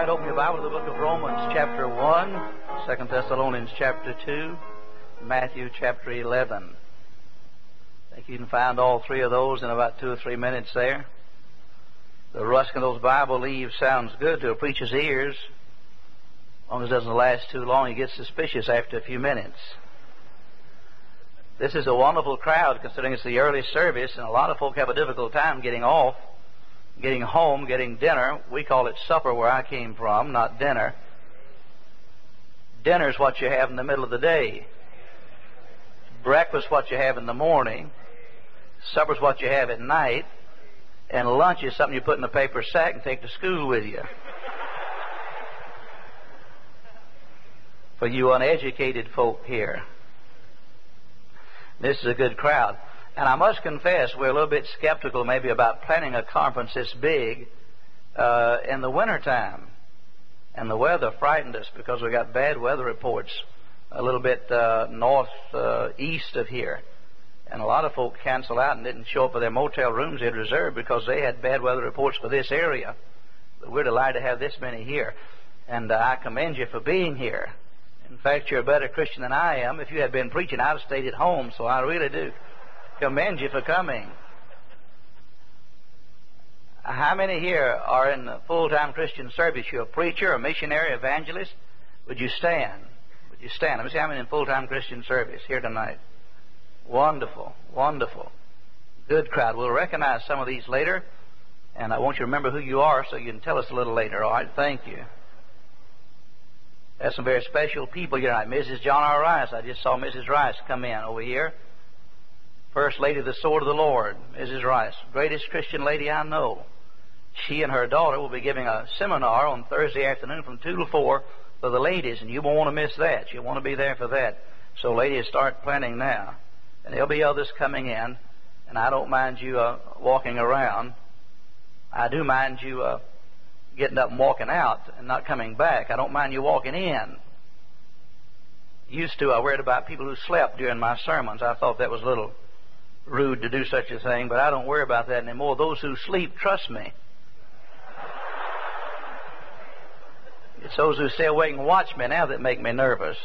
right, open your Bible to the book of Romans chapter 1, 2 Thessalonians chapter 2, Matthew chapter 11. I think you can find all three of those in about 2 or 3 minutes there. The rustling of those Bible leaves sounds good to a preacher's ears. As long as it doesn't last too long, he gets suspicious after a few minutes. This is a wonderful crowd considering it's the early service, and a lot of folk have a difficult time getting off, getting home, getting dinner. We call it supper where I came from, not dinner. Dinner's what you have in the middle of the day. Breakfast what you have in the morning. Supper's what you have at night. And lunch is something you put in a paper sack and take to school with you. For you uneducated folk here. This is a good crowd. And I must confess, we're a little bit skeptical maybe about planning a conference this big in the wintertime. And the weather frightened us because we got bad weather reports a little bit northeast of here. And a lot of folk canceled out and didn't show up for their motel rooms they'd reserved because they had bad weather reports for this area. But we're delighted to have this many here. And I commend you for being here. In fact, you're a better Christian than I am. If you had been preaching, I'd have stayed at home, so I really do commend you for coming. How many here are in the full-time Christian service? You're a preacher, a missionary, evangelist. Would you stand? Would you stand? Let me see how many in full-time Christian service here tonight. Wonderful, wonderful. Good crowd. We'll recognize some of these later, and I want you to remember who you are so you can tell us a little later. All right? Thank you. There's some very special people here tonight. Mrs. John R. Rice. I just saw Mrs. Rice come in over here. First Lady of the Sword of the Lord, Mrs. Rice. Greatest Christian lady I know. She and her daughter will be giving a seminar on Thursday afternoon from 2 to 4 for the ladies, and you won't want to miss that. You'll want to be there for that. So ladies, start planning now. And there'll be others coming in, and I don't mind you walking around. I do mind you getting up and walking out and not coming back. I don't mind you walking in. Used to, I worried about people who slept during my sermons. I thought that was a little rude to do such a thing, but I don't worry about that anymore. Those who sleep, trust me. It's those who stay awake and watch me now that make me nervous.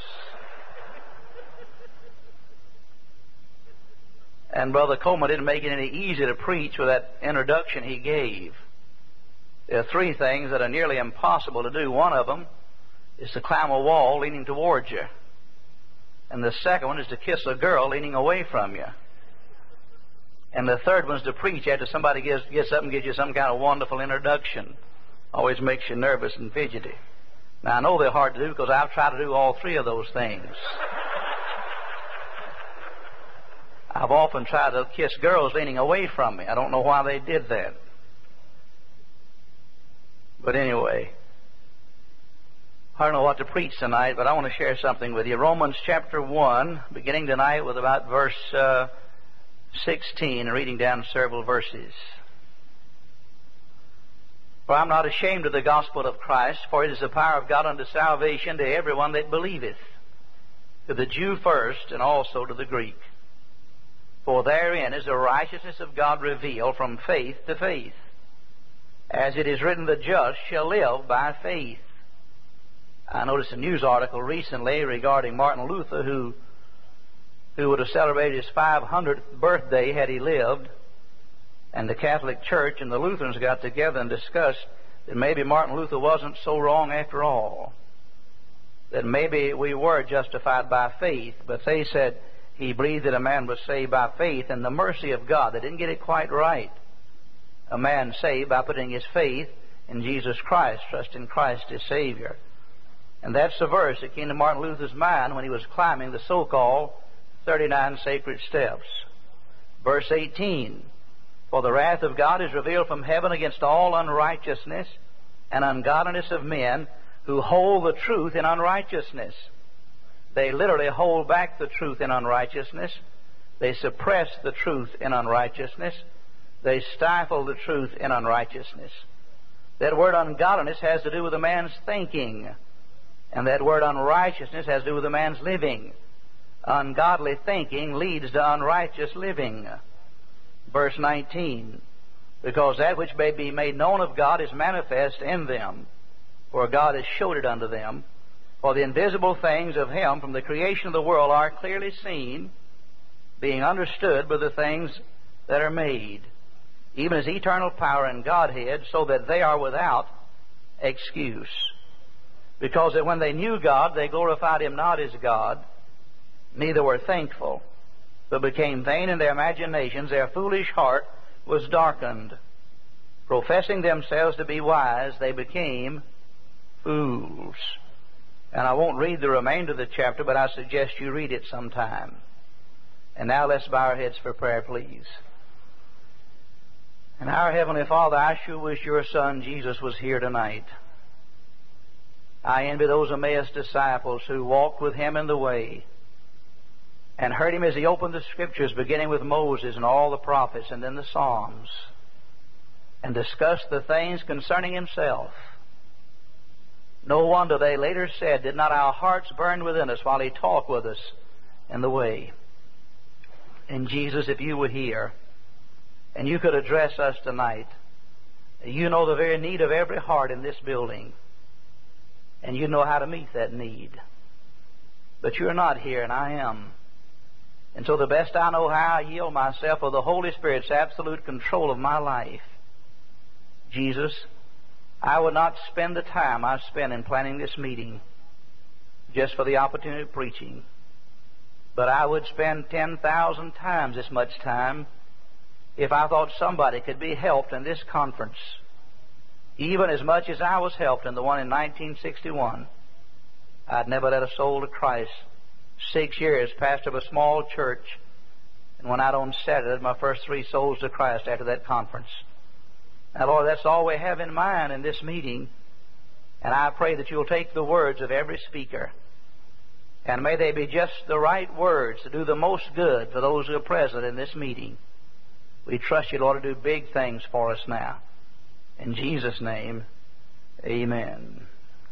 And Brother Coleman didn't make it any easier to preach with that introduction he gave. There are 3 things that are nearly impossible to do. One of them is to climb a wall leaning towards you. And the second one is to kiss a girl leaning away from you. And the third one is to preach after somebody gets up and gives you some kind of wonderful introduction. Always makes you nervous and fidgety. Now, I know they're hard to do because I've tried to do all 3 of those things. I've often tried to kiss girls leaning away from me. I don't know why they did that. But anyway, I don't know what to preach tonight, but I want to share something with you. Romans chapter 1, beginning tonight with about verse 16, and reading down several verses. For I'm not ashamed of the gospel of Christ, for it is the power of God unto salvation to everyone that believeth, to the Jew first, and also to the Greek. For therein is the righteousness of God revealed from faith to faith. As it is written, the just shall live by faith. I noticed a news article recently regarding Martin Luther, who would have celebrated his 500th birthday had he lived. And the Catholic Church and the Lutherans got together and discussed that maybe Martin Luther wasn't so wrong after all. That maybe we were justified by faith, but they said he believed that a man was saved by faith and the mercy of God. They didn't get it quite right. A man saved by putting his faith in Jesus Christ, trusting Christ as Savior. And that's the verse that came to Martin Luther's mind when he was climbing the so-called 39 sacred steps. Verse 18, for the wrath of God is revealed from heaven against all unrighteousness and ungodliness of men who hold the truth in unrighteousness. They literally hold back the truth in unrighteousness. They suppress the truth in unrighteousness. They stifle the truth in unrighteousness. That word ungodliness has to do with a man's thinking. And that word unrighteousness has to do with a man's living. Ungodly thinking leads to unrighteous living. Verse 19, because that which may be made known of God is manifest in them, for God has showed it unto them. For the invisible things of Him from the creation of the world are clearly seen, being understood by the things that are made, even as eternal power and Godhead, so that they are without excuse. Because that when they knew God, they glorified Him not as God, neither were thankful, but became vain in their imaginations. Their foolish heart was darkened. Professing themselves to be wise, they became fools. And I won't read the remainder of the chapter, but I suggest you read it sometime. And now let's bow our heads for prayer, please. And our Heavenly Father, I sure wish your Son Jesus was here tonight. I envy those Emmaus disciples who walked with Him in the way and heard Him as He opened the Scriptures, beginning with Moses and all the prophets and then the Psalms, and discussed the things concerning Himself. No wonder they later said, "Did not our hearts burn within us while He talked with us in the way?" And Jesus, if you were here and you could address us tonight, you know the very need of every heart in this building, and you know how to meet that need. But you're not here, and I am. And so the best I know how, I yield myself for the Holy Spirit's absolute control of my life. Jesus, I would not spend the time I spent in planning this meeting just for the opportunity of preaching, but I would spend 10,000 times as much time if I thought somebody could be helped in this conference, even as much as I was helped in the one in 1961. I'd never led a soul to Christ. 6 years pastor of a small church, and went out on Saturday, my first 3 souls to Christ after that conference. Now, Lord, that's all we have in mind in this meeting, and I pray that you'll take the words of every speaker, and may they be just the right words to do the most good for those who are present in this meeting. We trust you, Lord, to do big things for us now. In Jesus' name, amen.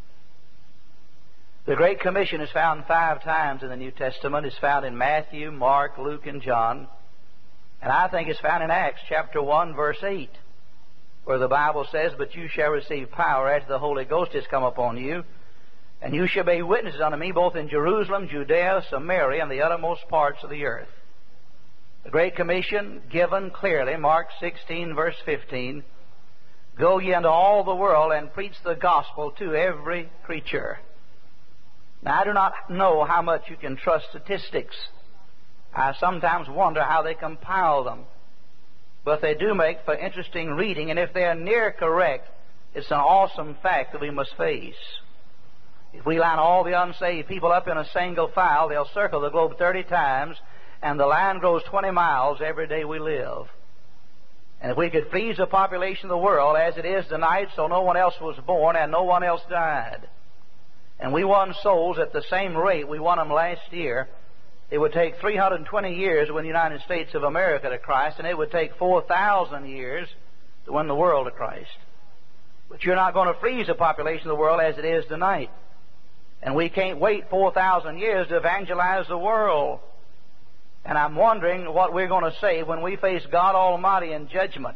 The Great Commission is found 5 times in the New Testament. It's found in Matthew, Mark, Luke, and John. And I think it's found in Acts chapter 1, verse 8, where the Bible says, "But you shall receive power after the Holy Ghost is come upon you, and you shall be witnesses unto me both in Jerusalem, Judea, Samaria, and the uttermost parts of the earth." The Great Commission given clearly, Mark 16, verse 15, "Go ye into all the world and preach the gospel to every creature." Now, I do not know how much you can trust statistics. I sometimes wonder how they compile them. But they do make for interesting reading, and if they are near correct, it's an awesome fact that we must face. If we line all the unsaved people up in a single file, they'll circle the globe 30 times, and the line grows 20 miles every day we live. And if we could freeze the population of the world as it is tonight so no one else was born and no one else died, and we won souls at the same rate we won them last year, it would take 320 years to win the United States of America to Christ, and it would take 4,000 years to win the world to Christ. But you're not going to freeze the population of the world as it is tonight. And we can't wait 4,000 years to evangelize the world. And I'm wondering what we're going to say when we face God Almighty in judgment,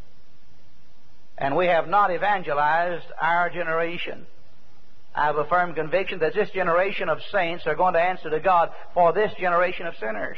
and we have not evangelized our generation. I have a firm conviction that this generation of saints are going to answer to God for this generation of sinners.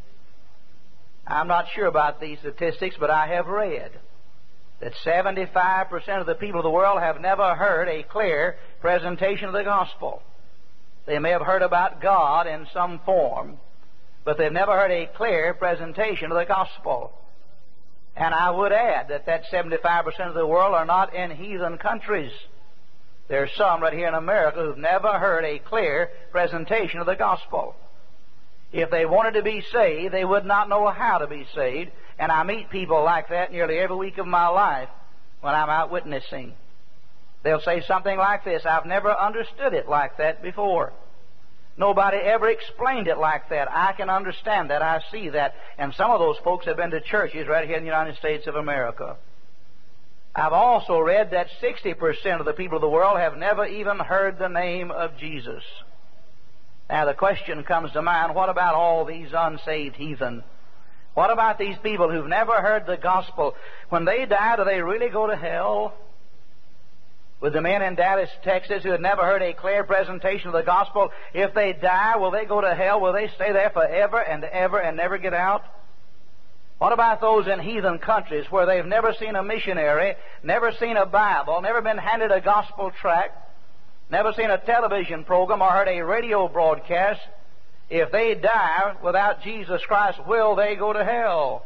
I'm not sure about these statistics, but I have read that 75% of the people of the world have never heard a clear presentation of the gospel. They may have heard about God in some form, but they've never heard a clear presentation of the gospel. And I would add that 75% of the world are not in heathen countries. There's some right here in America who've never heard a clear presentation of the gospel. If they wanted to be saved, they would not know how to be saved. And I meet people like that nearly every week of my life when I'm out witnessing. They'll say something like this: "I've never understood it like that before. Nobody ever explained it like that. I can understand that. I see that." And some of those folks have been to churches right here in the United States of America. I've also read that 60% of the people of the world have never even heard the name of Jesus. Now the question comes to mind, what about all these unsaved heathen? What about these people who've never heard the gospel? When they die, do they really go to hell? With the men in Dallas, Texas, who had never heard a clear presentation of the gospel, if they die, will they go to hell? Will they stay there forever and ever and never get out? What about those in heathen countries where they've never seen a missionary, never seen a Bible, never been handed a gospel tract, never seen a television program or heard a radio broadcast? If they die without Jesus Christ, will they go to hell?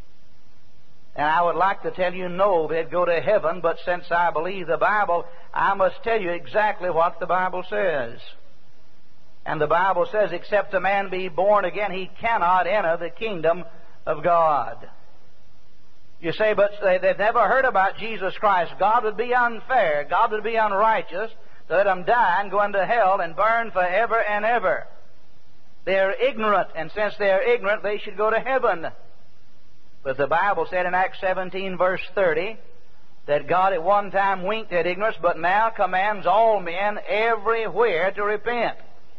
And I would like to tell you, no, they'd go to heaven, but since I believe the Bible, I must tell you exactly what the Bible says. And the Bible says, except a man be born again, he cannot enter the kingdom of God. You say, but they've never heard about Jesus Christ. God would be unfair. God would be unrighteous to let them die and go into hell and burn forever and ever. They're ignorant, and since they're ignorant, they should go to heaven. But the Bible said in Acts 17, verse 30, that God at one time winked at ignorance, but now commands all men everywhere to repent.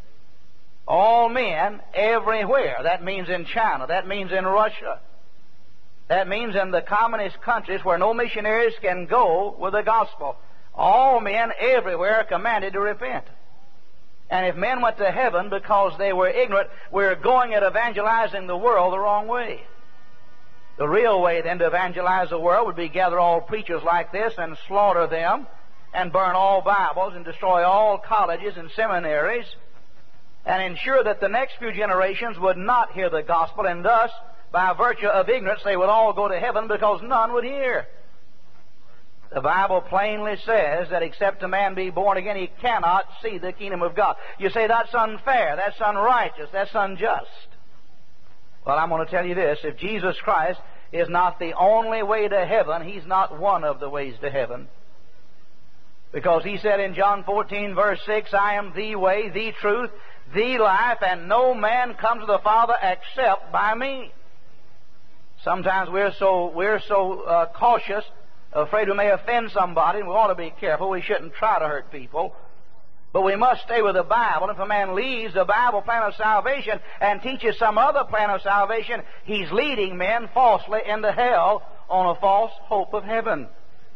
All men everywhere. That means in China. That means in Russia. That means in the communist countries where no missionaries can go with the gospel. All men everywhere are commanded to repent. And if men went to heaven because they were ignorant, we're going at evangelizing the world the wrong way. The real way then to evangelize the world would be gather all preachers like this and slaughter them and burn all Bibles and destroy all colleges and seminaries and ensure that the next few generations would not hear the gospel, and thus, by virtue of ignorance, they would all go to heaven because none would hear. The Bible plainly says that except a man be born again, he cannot see the kingdom of God. You say, that's unfair, that's unrighteous, that's unjust. Well, I'm going to tell you this. If Jesus Christ is not the only way to heaven, He's not one of the ways to heaven. Because He said in John 14, verse 6, I am the way, the truth, the life, and no man comes to the Father except by me. Sometimes we're so cautious, afraid we may offend somebody, and we ought to be careful. We shouldn't try to hurt people. But we must stay with the Bible. If a man leaves the Bible plan of salvation and teaches some other plan of salvation, he's leading men falsely into hell on a false hope of heaven.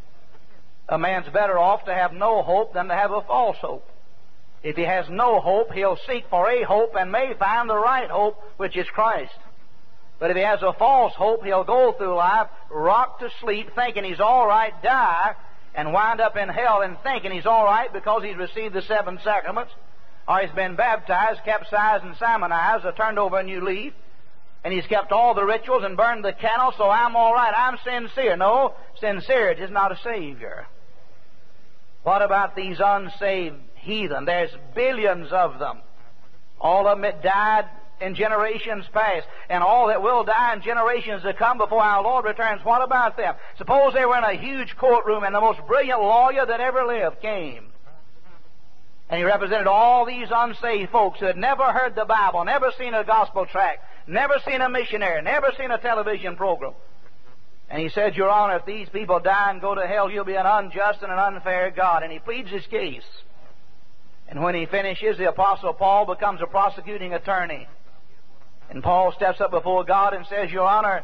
A man's better off to have no hope than to have a false hope. If he has no hope, he'll seek for a hope and may find the right hope, which is Christ. But if he has a false hope, he'll go through life rocked to sleep, thinking he's all right, die, and wind up in hell and thinking he's all right because he's received the 7 sacraments, or he's been baptized, capsized, and Simonized, or turned over a new leaf, and he's kept all the rituals and burned the candle, so I'm all right, I'm sincere. No, sincerity is not a Savior. What about these unsaved heathen? There's billions of them. All of them that died in generations past, and all that will die in generations to come before our Lord returns. What about them? Suppose they were in a huge courtroom and the most brilliant lawyer that ever lived came, and he represented all these unsaved folks who had never heard the Bible, never seen a gospel tract, never seen a missionary, never seen a television program. And he said, Your Honor, if these people die and go to hell, you'll be an unjust and an unfair God. And he pleads his case. And when he finishes, the Apostle Paul becomes a prosecuting attorney. And Paul steps up before God and says, Your Honor,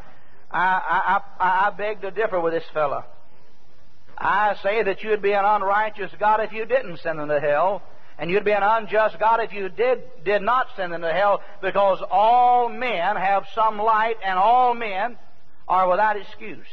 I beg to differ with this fellow. I say that you'd be an unrighteous God if you didn't send them to hell, and you'd be an unjust God if you did not send them to hell, because all men have some light, and all men are without excuse.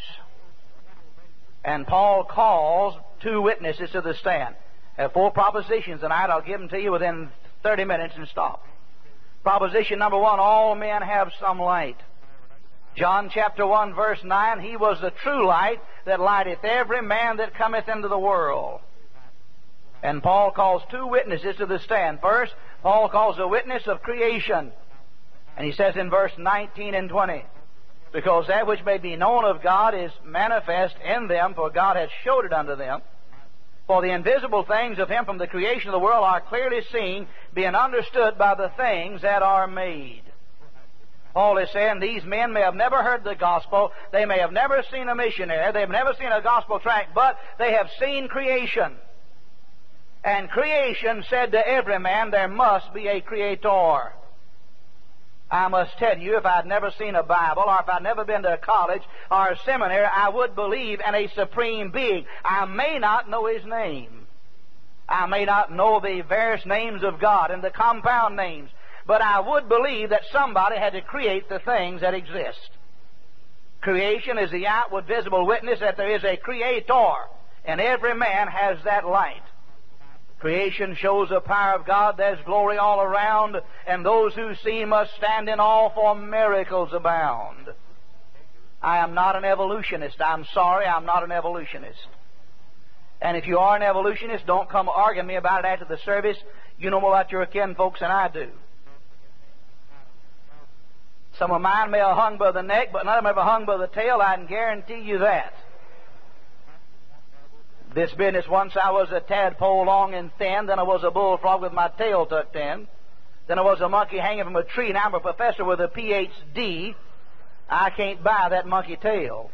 And Paul calls 2 witnesses to the stand. I have 4 propositions tonight. I'll give them to you within 30 minutes and stop. Proposition number 1, all men have some light. John chapter 1, verse 9, He was the true light that lighteth every man that cometh into the world. And Paul calls 2 witnesses to the stand. First, Paul calls a witness of creation. And he says in verse 19 and 20, Because that which may be known of God is manifest in them, for God hath showed it unto them. For the invisible things of Him from the creation of the world are clearly seen, being understood by the things that are made. Paul is saying these men may have never heard the gospel, they may have never seen a missionary, they have never seen a gospel tract, but they have seen creation. And creation said to every man, there must be a Creator. I must tell you, if I'd never seen a Bible, or if I'd never been to a college or a seminary, I would believe in a supreme being. I may not know His name, I may not know the various names of God and the compound names, but I would believe that somebody had to create the things that exist. Creation is the outward visible witness that there is a Creator, and every man has that light. Creation shows the power of God. There's glory all around, and those who see must stand in awe, for miracles abound. I am not an evolutionist. I'm sorry, I'm not an evolutionist. And if you are an evolutionist, don't come arguing me about it after the service. You know more about your kinfolks than I do. Some of mine may have hung by the neck, but none of them ever hung by the tail. I can guarantee you that. This business, once I was a tadpole long and thin, then I was a bullfrog with my tail tucked in, then I was a monkey hanging from a tree, now I'm a professor with a Ph.D. I can't buy that monkey tail.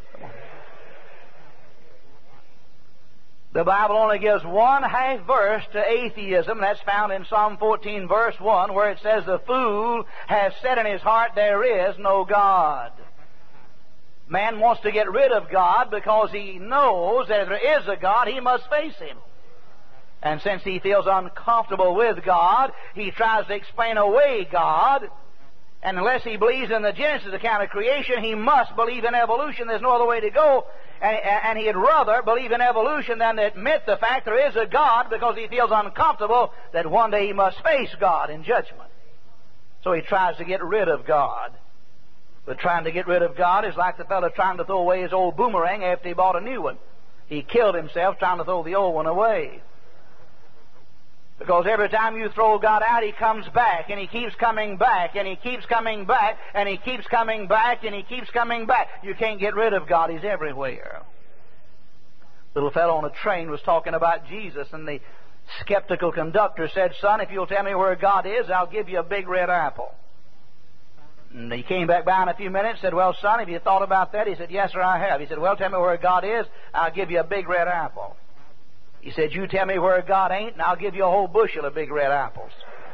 The Bible only gives one half verse to atheism. That's found in Psalm 14, verse 1, where it says, "The fool has said in his heart, there is no God." Man wants to get rid of God because he knows that if there is a God, he must face Him. And since he feels uncomfortable with God, he tries to explain away God. And unless he believes in the Genesis account of creation, he must believe in evolution. There's no other way to go. And he'd rather believe in evolution than admit the fact there is a God, because he feels uncomfortable that one day he must face God in judgment. So he tries to get rid of God. But trying to get rid of God is like the fellow trying to throw away his old boomerang after he bought a new one. He killed himself trying to throw the old one away. Because every time you throw God out, He comes back, and He keeps coming back, and He keeps coming back, and He keeps coming back, and He keeps coming back. You can't get rid of God. He's everywhere. Little fellow on a train was talking about Jesus, and the skeptical conductor said, "Son, if you'll tell me where God is, I'll give you a big red apple." And he came back by in a few minutes and said, "Well, son, have you thought about that?" He said, "Yes, sir, I have." He said, "Well, tell me where God is, I'll give you a big red apple." He said, "You tell me where God ain't, and I'll give you a whole bushel of big red apples."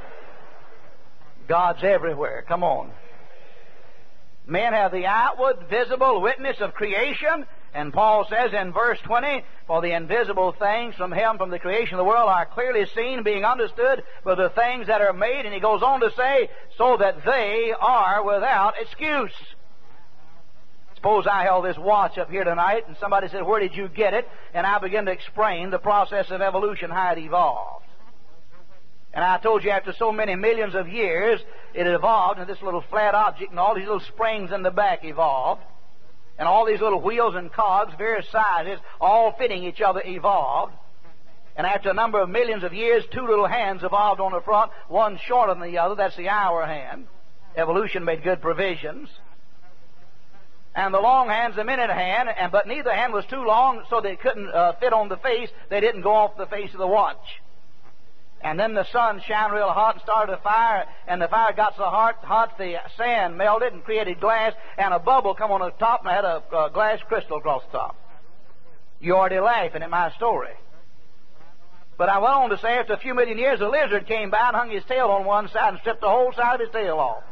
God's everywhere. Come on. Men have the outward, visible witness of creation, and Paul says in verse 20, "For the invisible things from Him, from the creation of the world, are clearly seen, being understood by the things that are made." And he goes on to say, "So that they are without excuse." Suppose I held this watch up here tonight, and somebody said, "Where did you get it?" And I began to explain the process of evolution, how it evolved. And I told you after so many millions of years, it evolved, and this little flat object and all these little springs in the back evolved. And all these little wheels and cogs, various sizes, all fitting each other, evolved. And after a number of millions of years, two little hands evolved on the front, one shorter than the other. That's the hour hand. Evolution made good provisions. And the long hand's the minute hand, but neither hand was too long, so they couldn't fit on the face. They didn't go off the face of the watch. And then the sun shined real hot and started a fire, and the fire got so hot the sand melted and created glass, and a bubble come on the top and had a glass crystal across the top. You're already laughing at my story. But I went on to say, after a few million years, a lizard came by and hung his tail on one side and stripped the whole side of his tail off.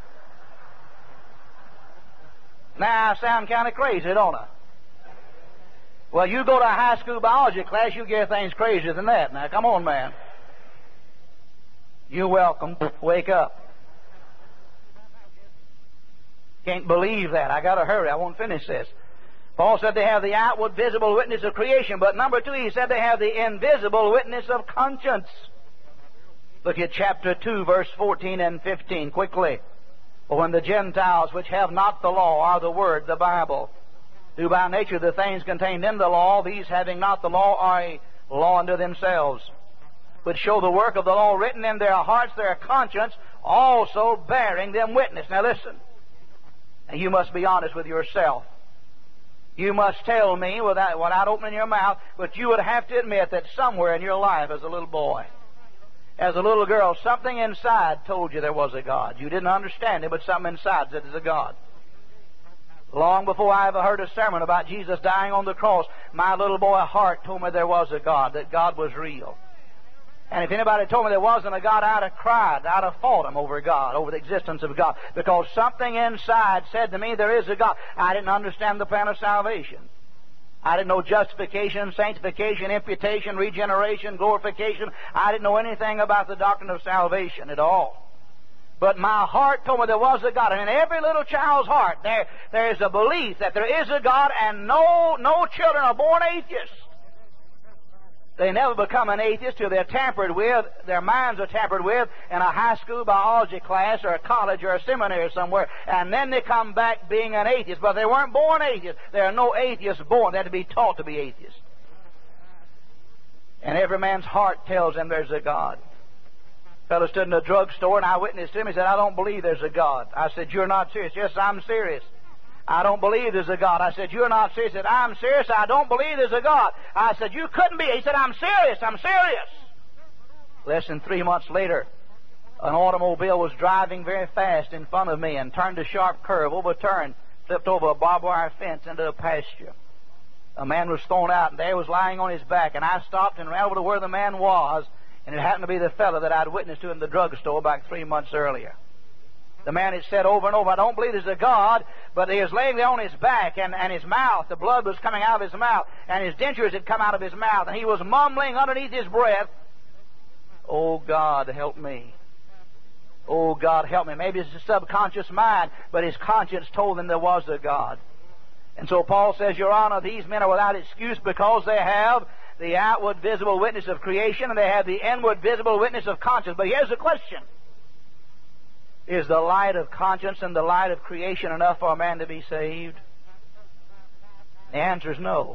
Now I sound kind of crazy, don't I? Well, you go to a high school biology class, you get things crazier than that. Now, come on, man. You're welcome. Wake up. Can't believe that. I got to hurry. I won't finish this. Paul said they have the outward visible witness of creation, but number 2, he said they have the invisible witness of conscience. Look at chapter 2, verse 14 and 15, quickly. "For when the Gentiles, which have not the law, are the Word, the Bible, who by nature the things contained in the law, these having not the law are a law unto themselves, which show the work of the law written in their hearts, their conscience also bearing them witness." Now listen, and you must be honest with yourself. You must tell me without opening your mouth, but you would have to admit that somewhere in your life as a little boy, as a little girl, something inside told you there was a God. You didn't understand it, but something inside said there's a God. Long before I ever heard a sermon about Jesus dying on the cross, my little boy heart told me there was a God, that God was real. And if anybody told me there wasn't a God, I'd have cried. I'd have fought him over God, over the existence of God. Because something inside said to me there is a God. I didn't understand the plan of salvation. I didn't know justification, sanctification, imputation, regeneration, glorification. I didn't know anything about the doctrine of salvation at all. But my heart told me there was a God. And in every little child's heart, there is a belief that there is a God, and no children are born atheists. They never become an atheist till they're tampered with, their minds are tampered with in a high school biology class or a college or a seminary somewhere, and then they come back being an atheist. But they weren't born atheists. There are no atheists born. They have to be taught to be atheists. And every man's heart tells him there's a God. A fellow stood in a drugstore, and I witnessed him. He said, I don't believe there's a God. I said, you're not serious. Yes, I'm serious. I don't believe there's a God. I said, you're not serious. He said, I'm serious. I don't believe there's a God. I said, you couldn't be. He said, I'm serious. I'm serious. Less than 3 months later, an automobile was driving very fast in front of me and turned a sharp curve, overturned, flipped over a barbed wire fence into a pasture. A man was thrown out, and there he was lying on his back, and I stopped and ran over to where the man was, and it happened to be the fellow that I'd witnessed to in the drugstore back 3 months earlier. The man had said over and over, I don't believe there's a God, but he was laying there on his back, and his mouth, the blood was coming out of his mouth, and his dentures had come out of his mouth, and he was mumbling underneath his breath, oh, God, help me. Oh, God, help me. Maybe it's a subconscious mind, but his conscience told him there was a God. And so Paul says, Your Honor, these men are without excuse because they have the outward visible witness of creation, and they have the inward visible witness of conscience. But here's the question. Is the light of conscience and the light of creation enough for a man to be saved? The answer is no.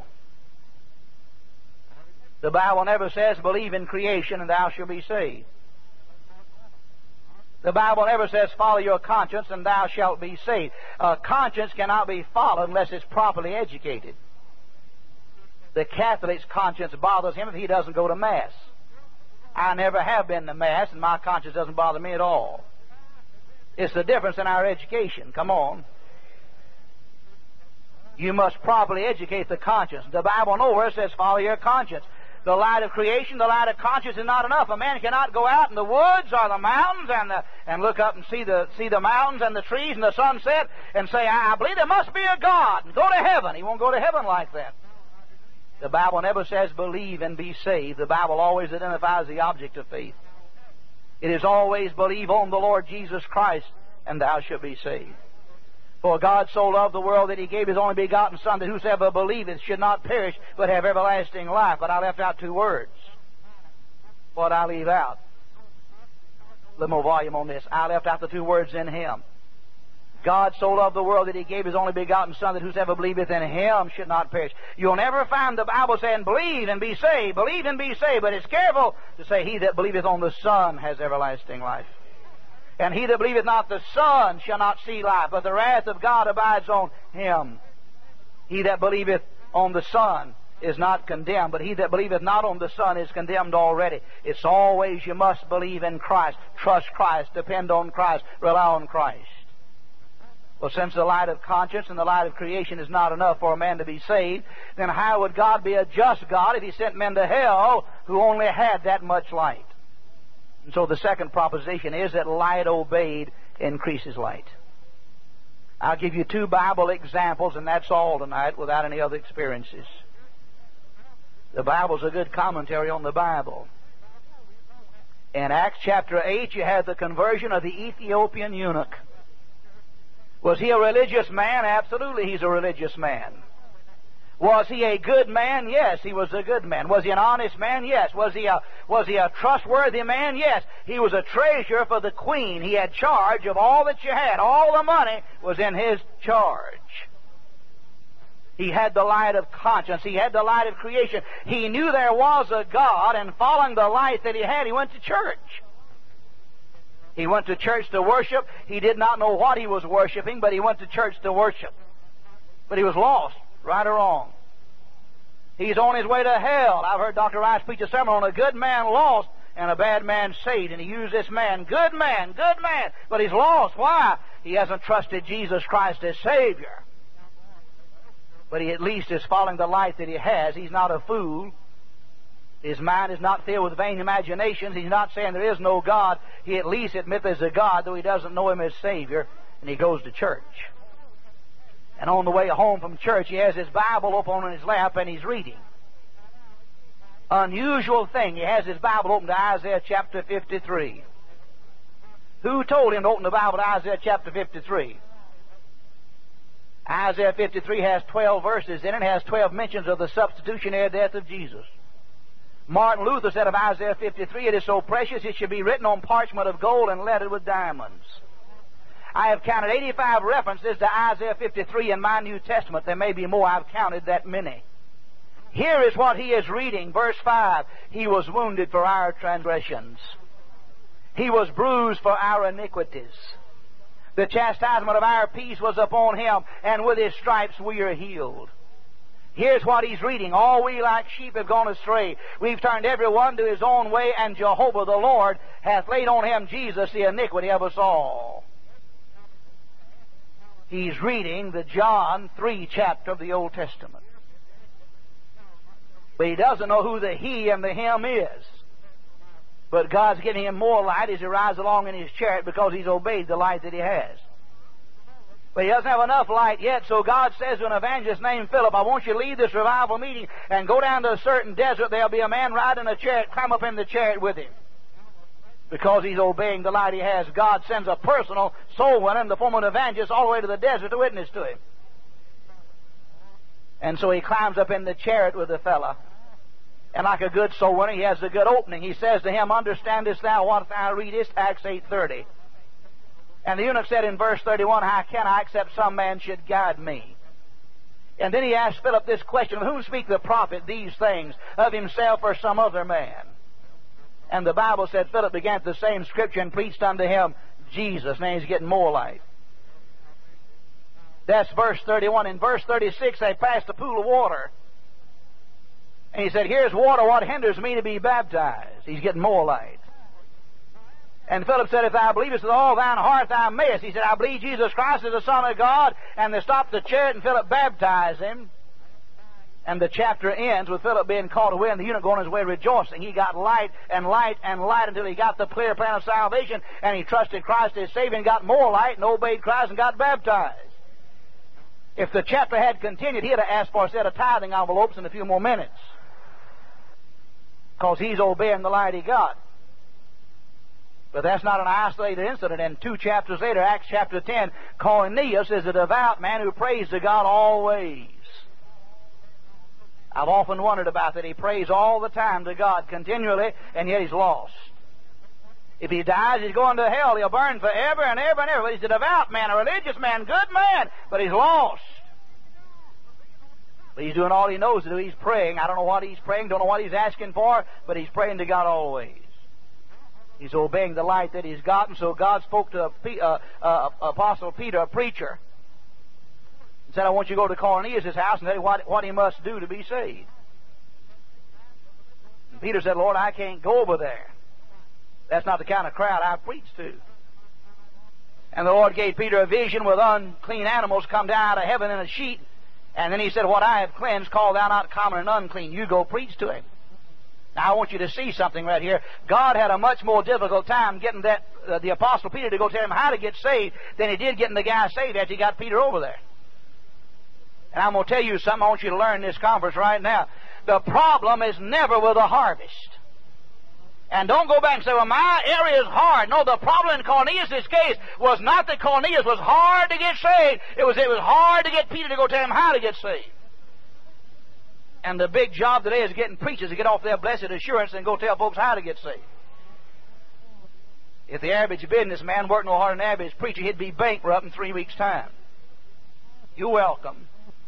The Bible never says, believe in creation and thou shalt be saved. The Bible never says, follow your conscience and thou shalt be saved. A conscience cannot be followed unless it's properly educated. The Catholic's conscience bothers him if he doesn't go to Mass. I never have been to Mass, and my conscience doesn't bother me at all. It's the difference in our education. Come on. You must properly educate the conscience. The Bible nowhere says follow your conscience. The light of creation, the light of conscience is not enough. A man cannot go out in the woods or the mountains and look up and see the mountains and the trees and the sunset and say, I believe there must be a God, and go to heaven. He won't go to heaven like that. The Bible never says believe and be saved. The Bible always identifies the object of faith. It is always believe on the Lord Jesus Christ, and thou shalt be saved. For God so loved the world that He gave His only begotten Son, that whosoever believeth should not perish, but have everlasting life. But I left out 2 words. What I leave out? A little more volume on this. I left out the 2 words, in Him. God so loved the world that He gave His only begotten Son, that whosoever believeth in Him should not perish. You'll never find the Bible saying, believe and be saved, believe and be saved. But it's careful to say, he that believeth on the Son has everlasting life. And he that believeth not the Son shall not see life, but the wrath of God abides on him. He that believeth on the Son is not condemned, but he that believeth not on the Son is condemned already. It's always you must believe in Christ, trust Christ, depend on Christ, rely on Christ. Well, since the light of conscience and the light of creation is not enough for a man to be saved, then how would God be a just God if He sent men to hell who only had that much light? And so the second proposition is that light obeyed increases light. I'll give you 2 Bible examples, and that's all tonight without any other experiences. The Bible's a good commentary on the Bible. In Acts chapter 8, you have the conversion of the Ethiopian eunuch. Was he a religious man? Absolutely, he's a religious man. Was he a good man? Yes, he was a good man. Was he an honest man? Yes. Was he a trustworthy man? Yes. He was a treasurer for the queen. He had charge of all that you had. All the money was in his charge. He had the light of conscience. He had the light of creation. He knew there was a God, and following the light that he had, he went to church. He went to church to worship. He did not know what he was worshiping, but he went to church to worship. But he was lost, right or wrong. He's on his way to hell. I've heard Dr. Rice preach a sermon on a good man lost and a bad man saved. And he used this man, good man, but he's lost. Why? He hasn't trusted Jesus Christ as Savior. But he at least is following the light that he has. He's not a fool. His mind is not filled with vain imaginations. He's not saying there is no God. He at least admits there's a God, though he doesn't know Him as Savior, and he goes to church. And on the way home from church, he has his Bible open on his lap and he's reading. Unusual thing, he has his Bible open to Isaiah chapter 53. Who told him to open the Bible to Isaiah chapter 53? Isaiah 53 has 12 verses in it. It has 12 mentions of the substitutionary death of Jesus. Martin Luther said of Isaiah 53, it is so precious it should be written on parchment of gold and lettered with diamonds. I have counted 85 references to Isaiah 53 in my New Testament. There may be more. I've counted that many. Here is what he is reading. Verse 5, He was wounded for our transgressions. He was bruised for our iniquities. The chastisement of our peace was upon Him, and with His stripes we are healed. Here's what he's reading. All we like sheep have gone astray. We've turned every one to his own way, and Jehovah the Lord hath laid on Him, Jesus, the iniquity of us all. He's reading the John 3 chapter of the Old Testament. But he doesn't know who the he and the him is. But God's giving him more light as he rides along in his chariot because he's obeyed the light that he has. But he doesn't have enough light yet, so God says to an evangelist named Philip, I want you to leave this revival meeting and go down to a certain desert. There'll be a man riding a chariot. Climb up in the chariot with him. Because he's obeying the light he has. God sends a personal soul winner in the form of an evangelist all the way to the desert to witness to him. And so he climbs up in the chariot with the fellow. And like a good soul winner, he has a good opening. He says to him, Understandest thou what thou readest? Acts 8:30. And the eunuch said in verse 31, How can I except some man should guide me? And then he asked Philip this question, Of whom speak the prophet these things? Of himself or some other man? And the Bible said Philip began the same scripture and preached unto him Jesus. Now he's getting more light. That's verse 31. In verse 36, they passed a pool of water. And he said, Here's water, what hinders me to be baptized? He's getting more light. And Philip said, If thou believest with all thine heart, thou mayest. He said, I believe Jesus Christ is the Son of God. And they stopped the chariot and Philip baptized him. And the chapter ends with Philip being called away and the eunuch going his way rejoicing. He got light and light and light until he got the clear plan of salvation, and he trusted Christ as Savior and got more light and obeyed Christ and got baptized. If the chapter had continued, he'd have asked for a set of tithing envelopes in a few more minutes. Because he's obeying the light he got. But that's not an isolated incident. And 2 chapters later, Acts chapter 10, Cornelius is a devout man who prays to God always. I've often wondered about that. He prays all the time to God continually, and yet he's lost. If he dies, he's going to hell. He'll burn forever and ever and ever. But he's a devout man, a religious man, good man, but he's lost. But he's doing all he knows to do. He's praying. I don't know what he's praying, don't know what he's asking for, but he's praying to God always. He's obeying the light that he's gotten. So God spoke to Apostle Peter, a preacher, and said, I want you to go to Cornelius' house and tell him what he must do to be saved. And Peter said, Lord, I can't go over there. That's not the kind of crowd I preach to. And the Lord gave Peter a vision with unclean animals come down out of heaven in a sheet. And then he said, What I have cleansed, call thou not common and unclean. You go preach to him. Now I want you to see something right here. God had a much more difficult time getting the Apostle Peter to go tell him how to get saved than he did getting the guy saved after he got Peter over there. And I'm going to tell you something I want you to learn in this conference right now. The problem is never with the harvest. And don't go back and say, well, my area is hard. No, the problem in Cornelius' case was not that Cornelius was hard to get saved. It was hard to get Peter to go tell him how to get saved. And the big job today is getting preachers to get off their blessed assurance and go tell folks how to get saved. If the average businessman worked no harder than the average preacher, he'd be bankrupt in 3 weeks' time. You're welcome.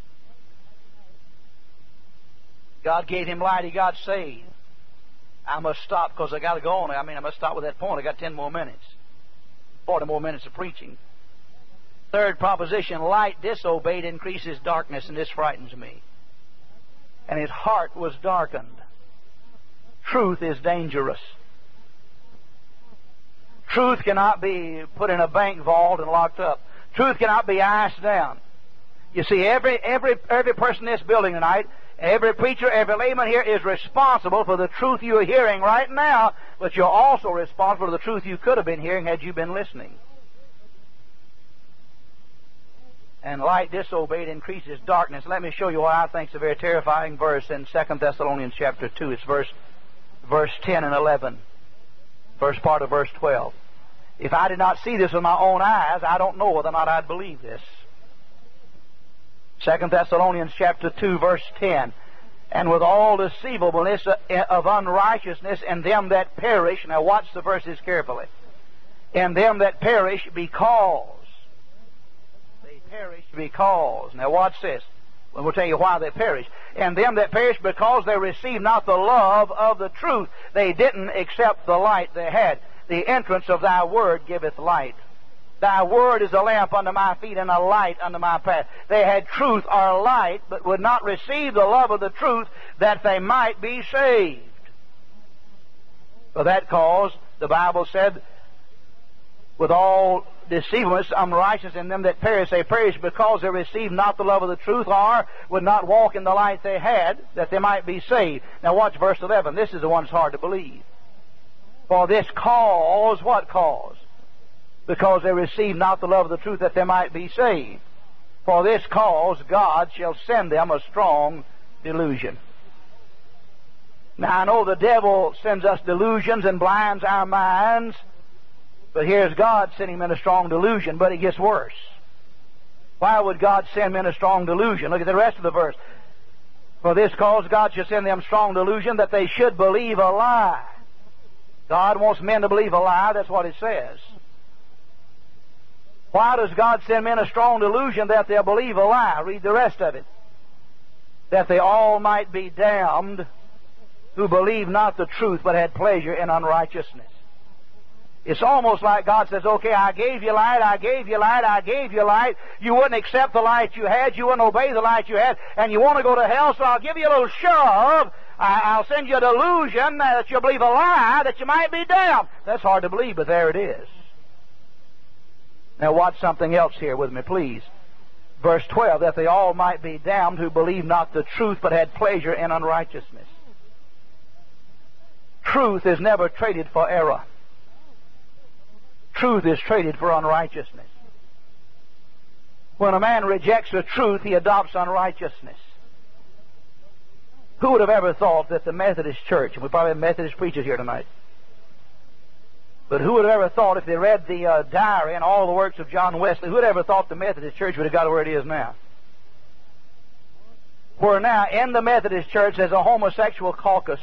God gave him light. He got saved. I must stop because I got to go on. I must stop with that point. I got 10 more minutes. 40 more minutes of preaching. Third proposition, light disobeyed increases darkness, and this frightens me. And his heart was darkened. Truth is dangerous. Truth cannot be put in a bank vault and locked up. Truth cannot be iced down. You see, every person in this building tonight, every preacher, every layman here is responsible for the truth you are hearing right now, but you're also responsible for the truth you could have been hearing had you been listening. and light disobeyed increases darkness. Let me show you what I think is a very terrifying verse in 2 Thessalonians chapter 2. It's verse 10 and 11. First part of verse 12. If I did not see this with my own eyes, I don't know whether or not I'd believe this. 2 Thessalonians chapter 2, verse 10. And with all deceivableness of unrighteousness in them that perish. Now watch the verses carefully. In them that perish because. They perish because. Now watch this. We'll tell you why they perish. And them that perish because they receive not the love of the truth. They didn't accept the light they had. The entrance of thy word giveth light. Thy word is a lamp unto my feet and a light unto my path. They had truth or light, but would not receive the love of the truth that they might be saved. For that cause, the Bible said, with all deceivableness, unrighteousness in them that perish, they perish because they received not the love of the truth, or would not walk in the light they had, that they might be saved. Now watch verse 11. This is the one that's hard to believe. For this cause, what cause? Because they received not the love of the truth that they might be saved. For this cause God shall send them a strong delusion. Now I know the devil sends us delusions and blinds our minds, but here's God sending men a strong delusion, but it gets worse. Why would God send men a strong delusion? Look at the rest of the verse. For this cause God shall send them strong delusion, that they should believe a lie. God wants men to believe a lie, that's what it says. Why does God send men a strong delusion? That they'll believe a lie. Read the rest of it. That they all might be damned who believe not the truth, but had pleasure in unrighteousness. It's almost like God says, okay, I gave you light, I gave you light, I gave you light. You wouldn't accept the light you had, you wouldn't obey the light you had, and you want to go to hell, so I'll give you a little shove. I'll send you a delusion that you'll believe a lie, that you might be damned. That's hard to believe, but there it is. Now watch something else here with me, please. Verse 12, that they all might be damned who believe not the truth, but had pleasure in unrighteousness. Truth is never traded for error. Truth is traded for unrighteousness. When a man rejects the truth, he adopts unrighteousness. Who would have ever thought that the Methodist Church, and we probably have Methodist preachers here tonight, but who would have ever thought, if they read the diary and all the works of John Wesley, who would have ever thought the Methodist Church would have got where it is now? Where now in the Methodist Church there's a homosexual caucus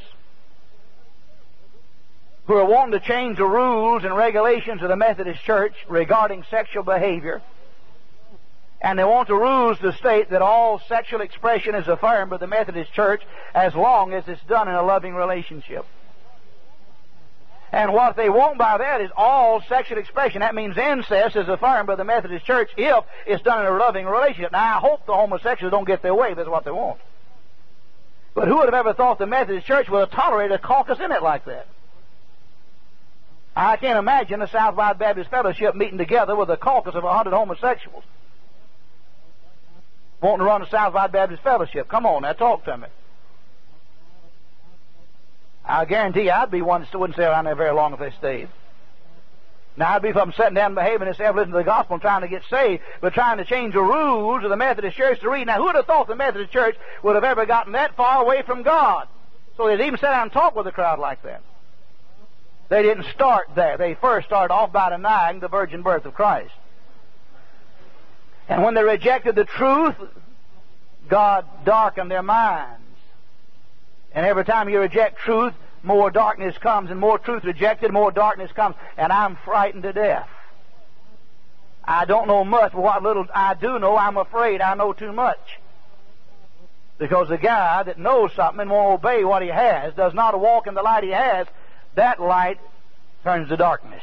who are wanting to change the rules and regulations of the Methodist Church regarding sexual behavior. And they want the rules to state that all sexual expression is affirmed by the Methodist Church as long as it's done in a loving relationship. And what they want by that is all sexual expression. That means incest is affirmed by the Methodist Church if it's done in a loving relationship. Now, I hope the homosexuals don't get their way. That's what they want. But who would have ever thought the Methodist Church would have tolerated a caucus in it like that? I can't imagine the Southwide Baptist Fellowship meeting together with a caucus of 100 homosexuals wanting to run the Southwide Baptist Fellowship. Come on now, talk to me. I guarantee you I'd be one that wouldn't stay around there very long if they stayed. Now, I'd be from sitting down and behaving themselves, listening to the gospel and trying to get saved, but trying to change the rules of the Methodist Church to read. Now, who would have thought the Methodist Church would have ever gotten that far away from God? So they'd even sit down and talk with a crowd like that. They didn't start there. They first started off by denying the virgin birth of Christ. And when they rejected the truth, God darkened their minds. And every time you reject truth, more darkness comes, and more truth rejected, more darkness comes. And I'm frightened to death. I don't know much, but what little I do know, I'm afraid I know too much. Because the guy that knows something and won't obey what he has, does not walk in the light he has, that light turns to darkness.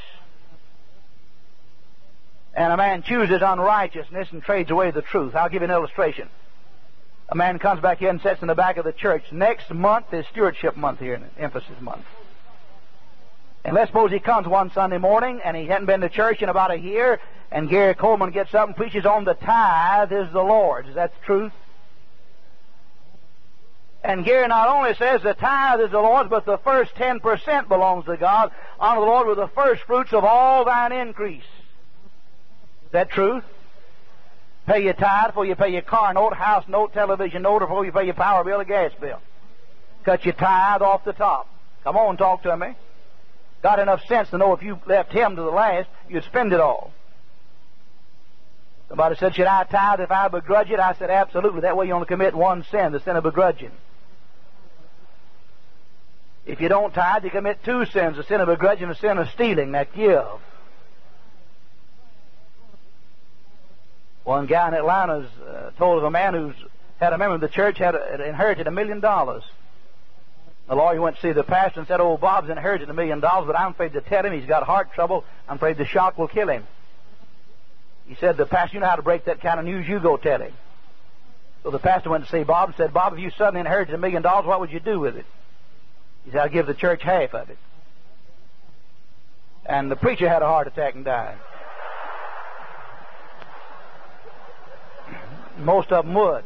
And a man chooses unrighteousness and trades away the truth. I'll give you an illustration. A man comes back here and sits in the back of the church. Next month is stewardship month here, emphasis month. And let's suppose he comes one Sunday morning and he hadn't been to church in about a year, and Gary Coleman gets up and preaches on the tithe is the Lord's. Is that the truth? And Gary not only says the tithe is the Lord's, but the first 10% belongs to God. Honor the Lord with the first fruits of all thine increase. Is that truth? Pay your tithe before you pay your car note, house note, television note, or before you pay your power bill or gas bill. Cut your tithe off the top. Come on, talk to me. Got enough sense to know if you left Him to the last, you'd spend it all. Somebody said, should I tithe if I begrudge it? I said, absolutely. That way you only commit one sin, the sin of begrudging. If you don't tithe, you commit two sins, the sin of begrudging and the sin of stealing. That give. One guy in Atlanta told of a man who's had a member of the church had inherited $1 million. The lawyer went to see the pastor and said, oh, Bob's inherited $1 million, but I'm afraid to tell him. He's got heart trouble. I'm afraid the shock will kill him. He said, the pastor, you know how to break that kind of news, you go tell him. So the pastor went to see Bob and said, Bob, if you suddenly inherited $1 million, what would you do with it? He said, I'll give the church half of it. And the preacher had a heart attack and died. Most of them would.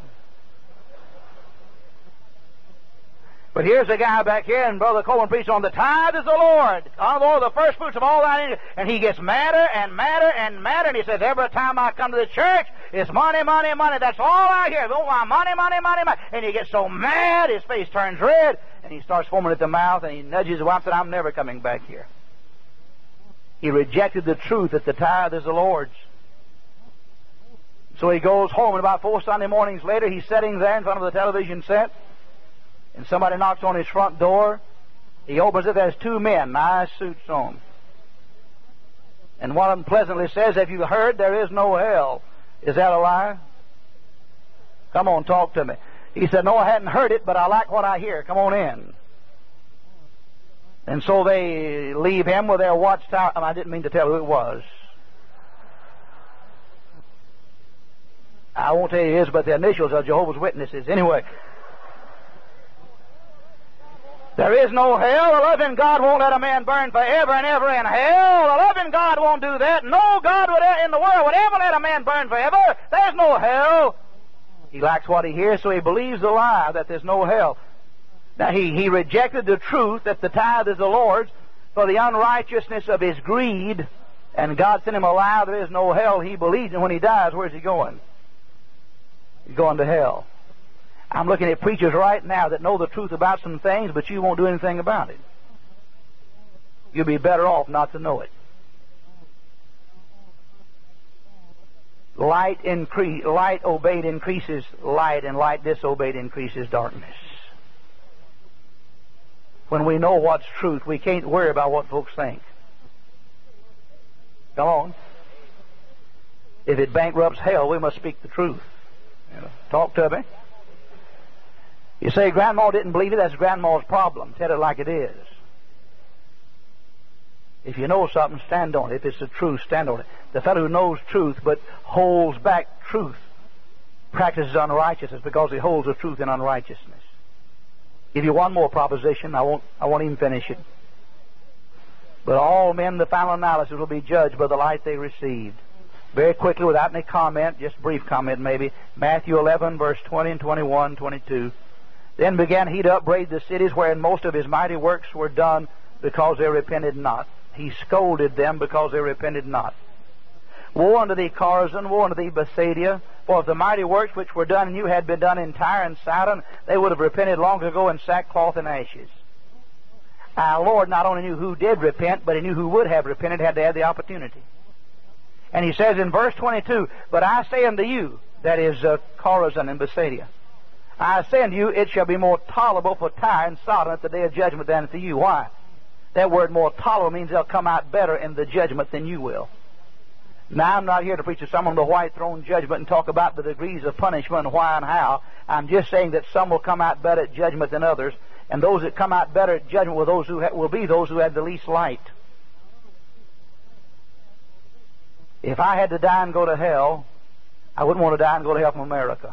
But here's a guy back here, and Brother Coleman preached on the tithe is the Lord. Oh, the first fruits of all that. And he gets madder and madder and madder. And he says, every time I come to the church, it's money, money, money. That's all I hear. Oh, money, money, money, money. And he gets so mad, his face turns red, and he starts foaming at the mouth, and he nudges his wife and said, I'm never coming back here. He rejected the truth that the tithe is the Lord's. So he goes home, and about 4 Sunday mornings later, he's sitting there in front of the television set, and somebody knocks on his front door. He opens it. There's 2 men, nice suits on. And one of them pleasantly says, have you heard there is no hell? Is that a lie? Come on, talk to me. He said, no, I hadn't heard it, but I like what I hear. Come on in. And so they leave him with their watchtower. I didn't mean to tell who it was. I won't tell you his, but the initials are Jehovah's Witnesses. Anyway, there is no hell. The loving God won't let a man burn forever and ever in hell. The loving God won't do that. No God in the world would ever let a man burn forever. There's no hell. He likes what he hears, so he believes the lie that there's no hell. Now, he rejected the truth that the tithe is the Lord's for the unrighteousness of his greed, and God sent him a lie, there is no hell. He believes, and when he dies, where's he going? He's going to hell. I'm looking at preachers right now that know the truth about some things, but you won't do anything about it. You'll be better off not to know it. Light obeyed increases light, and light disobeyed increases darkness. When we know what's truth, we can't worry about what folks think. Come on. If it bankrupts hell, we must speak the truth. Talk to me. You say Grandma didn't believe it, that's Grandma's problem. Tell it like it is. If you know something, stand on it. If it's the truth, stand on it. The fellow who knows truth but holds back truth practices unrighteousness because he holds the truth in unrighteousness. Give you one more proposition. I won't even finish it. But all men, the final analysis, will be judged by the light they received. Very quickly, without any comment, just a brief comment maybe, Matthew 11, verse 20 and 21, 22. Then began he to upbraid the cities wherein most of his mighty works were done because they repented not. He scolded them because they repented not. Woe unto thee, Chorazin! Woe unto thee, Bethsaida! For if the mighty works which were done in you had been done in Tyre and Sidon, they would have repented long ago in sackcloth and ashes. Our Lord not only knew who did repent, but he knew who would have repented had they had the opportunity. And he says in verse 22, but I say unto you, that is Chorazin and Bethsaida, I say unto you, it shall be more tolerable for Tyre and Sidon at the day of judgment than to you. Why? That word more tolerable means they'll come out better in the judgment than you will. Now, I'm not here to preach to someone on the white throne judgment and talk about the degrees of punishment and why and how. I'm just saying that some will come out better at judgment than others, and those that come out better at judgment will be those who have the least light. If I had to die and go to hell, I wouldn't want to die and go to hell from America.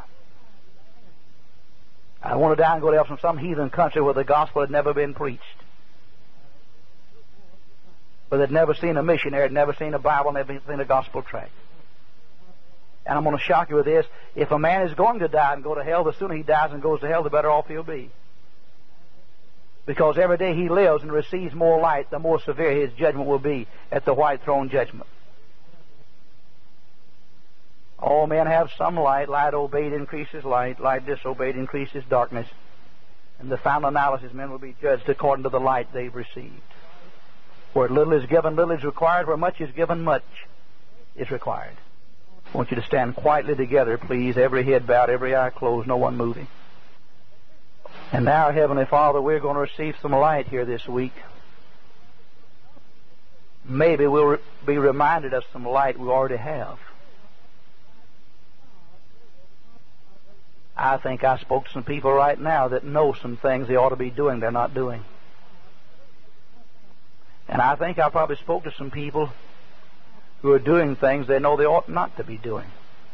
I want to die and go to hell from some heathen country where the gospel had never been preached. Where they'd never seen a missionary, had never seen a Bible, never seen a gospel tract. And I'm going to shock you with this. If a man is going to die and go to hell, the sooner he dies and goes to hell, the better off he'll be. Because every day he lives and receives more light, the more severe his judgment will be at the white throne judgment. All men have some light. Light obeyed increases light. Light disobeyed increases darkness. In the final analysis, men will be judged according to the light they've received. Where little is given, little is required. Where much is given, much is required. I want you to stand quietly together, please. Every head bowed, every eye closed, no one moving. And now, Heavenly Father, we're going to receive some light here this week. Maybe we'll be reminded of some light we already have. I think I spoke to some people right now that know some things they ought to be doing they're not doing. And I think I probably spoke to some people who are doing things they know they ought not to be doing.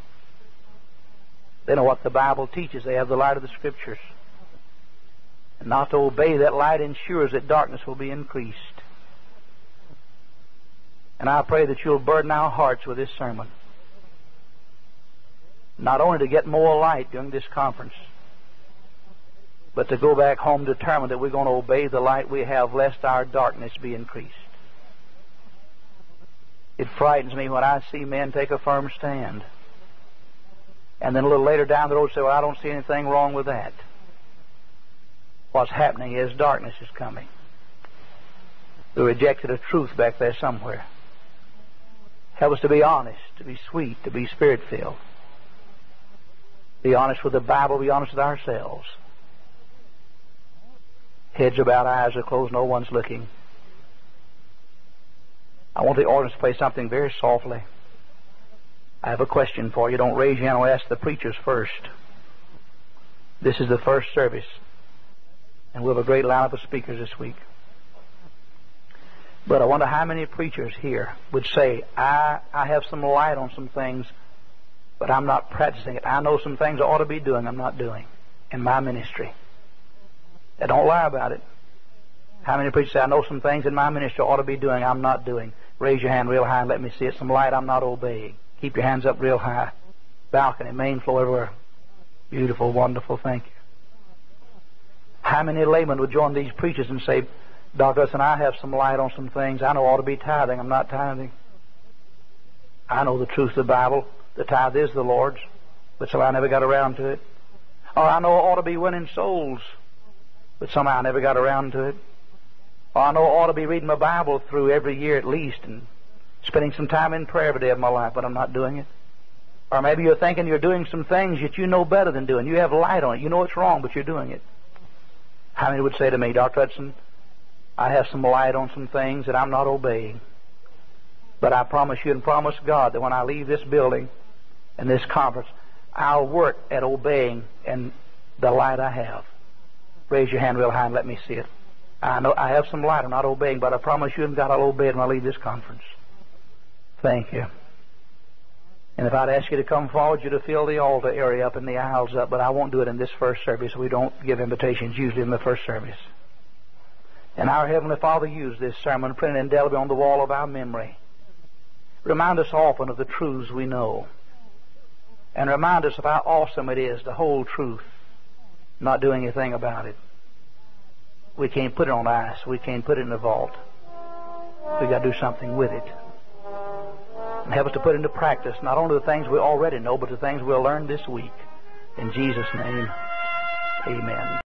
They know what the Bible teaches. They have the light of the Scriptures. And not to obey that light ensures that darkness will be increased. And I pray that you'll burden our hearts with this sermon. Not only to get more light during this conference, but to go back home determined that we're going to obey the light we have, lest our darkness be increased. It frightens me when I see men take a firm stand, and then a little later down the road say, well, I don't see anything wrong with that. What's happening is darkness is coming. The rejected of truth back there somewhere. Help us to be honest, to be sweet, to be Spirit-filled. Be honest with the Bible, be honest with ourselves. Heads are bowed, eyes are closed, no one's looking. I want the audience to play something very softly. I have a question for you. Don't raise your hand. I'll ask the preachers first. This is the first service, and we'll have a great lineup of speakers this week. But I wonder how many preachers here would say, I have some light on some things, but I'm not practicing it. I know some things I ought to be doing I'm not doing in my ministry. Now, don't lie about it. How many preachers say, I know some things in my ministry I ought to be doing I'm not doing? Raise your hand real high and let me see it. Some light I'm not obeying. Keep your hands up real high. Balcony, main floor, everywhere. Beautiful, wonderful, thank you. How many laymen would join these preachers and say, Dr. Hudson, I have some light on some things. I know I ought to be tithing. I'm not tithing. I know the truth of the Bible. The tithe is the Lord's, but somehow I never got around to it. Or I know I ought to be winning souls, but somehow I never got around to it. Or I know I ought to be reading my Bible through every year at least and spending some time in prayer every day of my life, but I'm not doing it. Or maybe you're thinking you're doing some things that you know better than doing. You have light on it. You know it's wrong, but you're doing it. How many would say to me, Dr. Hudson, I have some light on some things that I'm not obeying. But I promise you and promise God that when I leave this building and this conference, I'll work at obeying and the light I have. Raise your hand real high and let me see it. I know I have some light I'm not obeying, but I promise you and God I'll obey it when I leave this conference. Thank you. And if I'd ask you to come forward, you'd have filled the altar area up and the aisles up, but I won't do it in this first service. We don't give invitations usually in the first service. And our Heavenly Father used this sermon printed indelibly on the wall of our memory. Remind us often of the truths we know. And remind us of how awesome it is to hold truth, not doing anything about it. We can't put it on ice. We can't put it in a vault. We've got to do something with it. And help us to put into practice not only the things we already know, but the things we'll learn this week. In Jesus' name, amen.